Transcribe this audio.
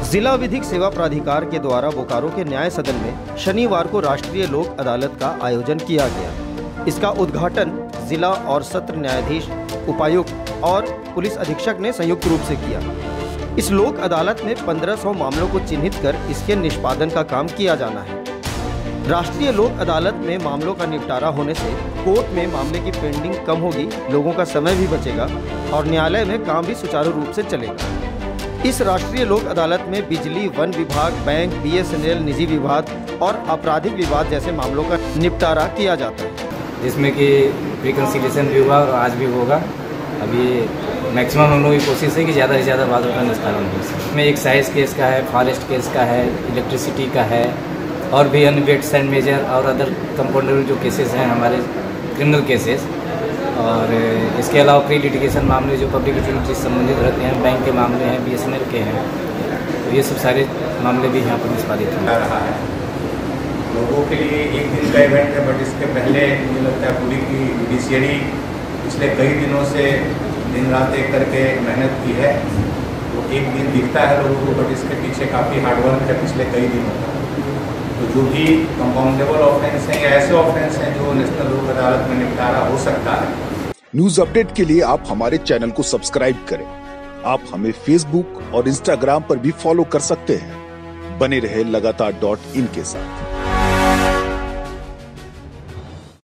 जिला विधिक सेवा प्राधिकार के द्वारा बोकारो के न्याय सदन में शनिवार को राष्ट्रीय लोक अदालत का आयोजन किया गया। इसका उद्घाटन जिला और सत्र न्यायाधीश, उपायुक्त और पुलिस अधीक्षक ने संयुक्त रूप से किया। इस लोक अदालत में 1500 मामलों को चिन्हित कर इसके निष्पादन का काम किया जाना है। राष्ट्रीय लोक अदालत में मामलों का निपटारा होने से कोर्ट में मामले की पेंडिंग कम होगी, लोगों का समय भी बचेगा और न्यायालय में काम भी सुचारू रूप से चलेगा। इस राष्ट्रीय लोक अदालत में बिजली, वन विभाग, बैंक, BSNL, निजी विवाद और आपराधिक विवाद जैसे मामलों का निपटारा किया जाता है, जिसमें कि रिकन्सिलिएशन भी हुआ और आज भी होगा। अभी मैक्सिमम हम लोगों की कोशिश है कि ज़्यादा से ज़्यादा वादों का निस्तारण हो। इसमें एक्साइज केस का है, फॉरेस्ट केस का है, इलेक्ट्रिसिटी का है और भी अन्य वेट्स एंड मेजर और अदर कंपाउंडेबल जो केसेस हैं हमारे क्रिमिनल केसेस, और इसके अलावा प्री लिटिगेशन मामले जो पब्लिक यूटिलिटी से संबंधित रहते हैं, बैंक के मामले हैं, BSNL के हैं, तो ये सब सारे मामले भी यहाँ पर निष्पादित हो रहा है। लोगों के लिए एक दिन का इवेंट है, बट इसके पहले मुझे लगता है पूरी की जुडिशियरी पिछले कई दिनों से दिन रात एक करके मेहनत की है। तो एक दिन दिखता है लोगों को, बट इसके पीछे काफ़ी हार्डवर्क है पिछले कई दिनों का। तो जो भी कंपाउंडेबल ऑफेंस हैं या ऐसे ऑफेंस हैं जो नेशनल लोक अदालत में निपटारा हो सकता है। न्यूज अपडेट के लिए आप हमारे चैनल को सब्सक्राइब करें। आप हमें फेसबुक और इंस्टाग्राम पर भी फॉलो कर सकते हैं। बने रहे लगातार .in के साथ।